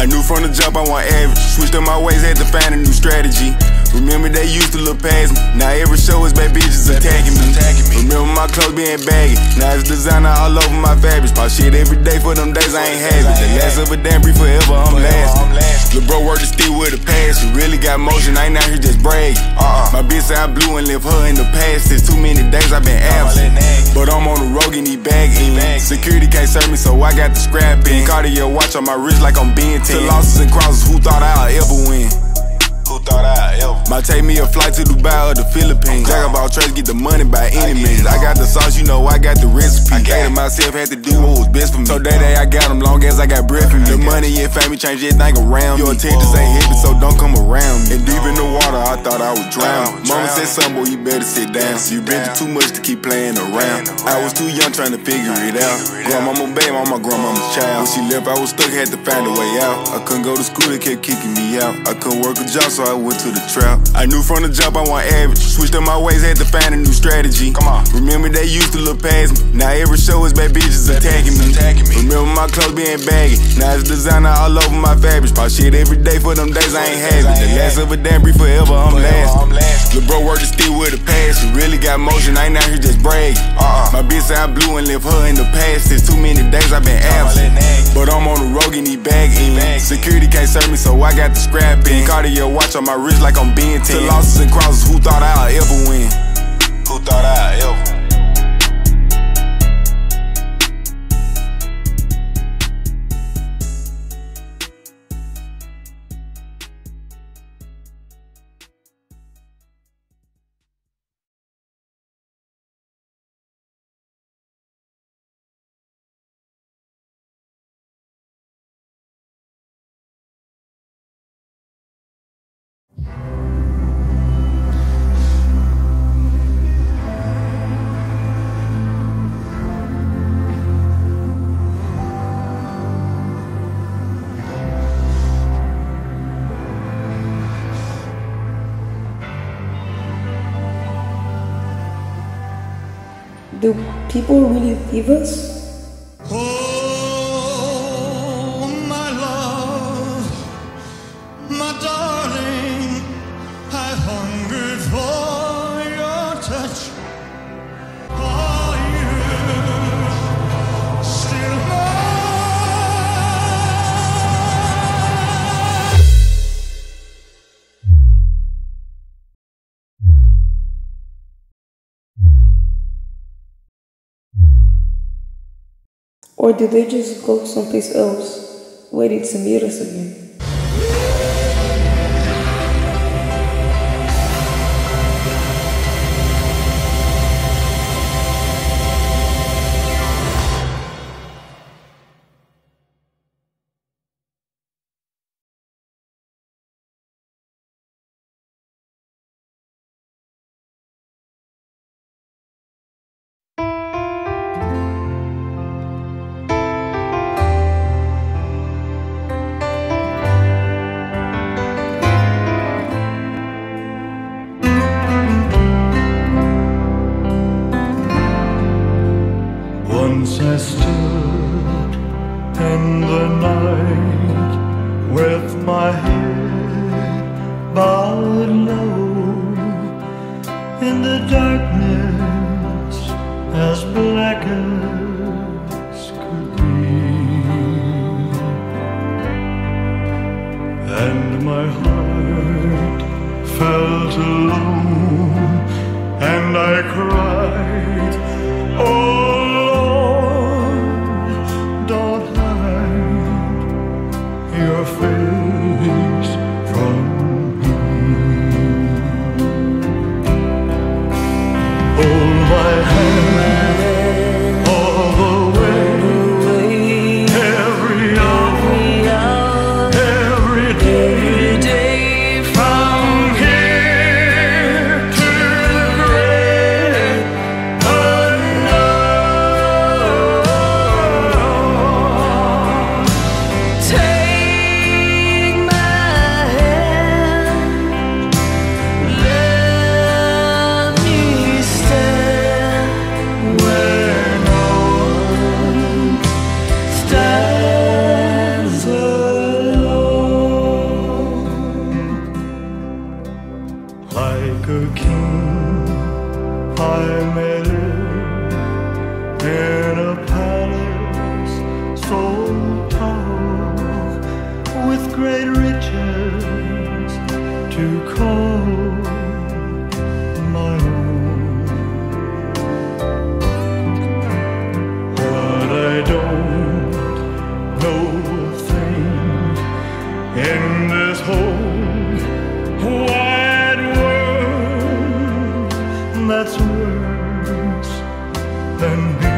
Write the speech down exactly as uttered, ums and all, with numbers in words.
I knew from the jump I want average. Switched up my ways, had to find a new strategy. Remember they used to look past me. Now every show is bad bitches attacking me. Remember my clothes being baggy. Now it's designer all over my fabrics. Pop shit every day for them days I ain't have it. The last of a damn brief forever, I'm last. Lil' bro worked the steel with a pass. He really got motion, I ain't out here just brag. Uh-uh. My bitch I blew and left her in the past. Since too many days I've been absent. But I'm on the road getting these bag in. Security can't serve me, so I got the scrap in. Cartier watch on my wrist like I'm being ten. To losses and crosses, who thought I'd ever win? Who thought I'd ever? Might take me a flight to Dubai or the Philippines. Jack about trade, get the money by any means. I got the sauce, you know I got the recipe. I gave myself, had to do what was best for me. So day day I got them long as I got breath in me. The money and fame change everything around me. Your attentions ain't heavy, so don't come around me. And deep in the water, I thought I would drown. Mama said, son, boy, you better sit down. You been through too much to keep playing around. I was too young trying to figure it out. Grandmama babe, I'm my grandmama's child. When she left, I was stuck, had to find a way out. I couldn't go to school, they kept kicking me out. I couldn't work a job, so I went to the trap. I knew from the jump I want average. Switched up my ways, had to find a new strategy. Come on. Remember they used to look past me. Now every show is bad bitches attacking me. Remember my clothes being baggy. Now it's designer all over my fabrics. Pop shit every day for them days I ain't have it. The last of a damn brief forever, I'm last. Lil' bro worked the steel with a pass. He really got motion, I ain't out here just brag. Uh-uh. My bitch I blew and left her in the past. Since too many days I've been absent. But I'm on the road getting these bag in. Security can't serve me, so I got the scrap in. Cartier watch on my wrist like I'm being ten. To losses and crosses, who thought I'd ever win? Who thought I'd ever? Do people really leave us? Oh, my love, my darling, I hungered for your touch. Are you still Or did they just go someplace else, waiting to meet us again? Once I stood in the night with my head bowed low in the darkness as black as could be, and my heart felt alone, and I cried, oh, your face from me. Hold my hand all the way, every hour, every day, from here to the grave. Like a king, I may live in a palace so tall, with great riches to call my own. But I don't know a thing in this whole wide world that's worse than being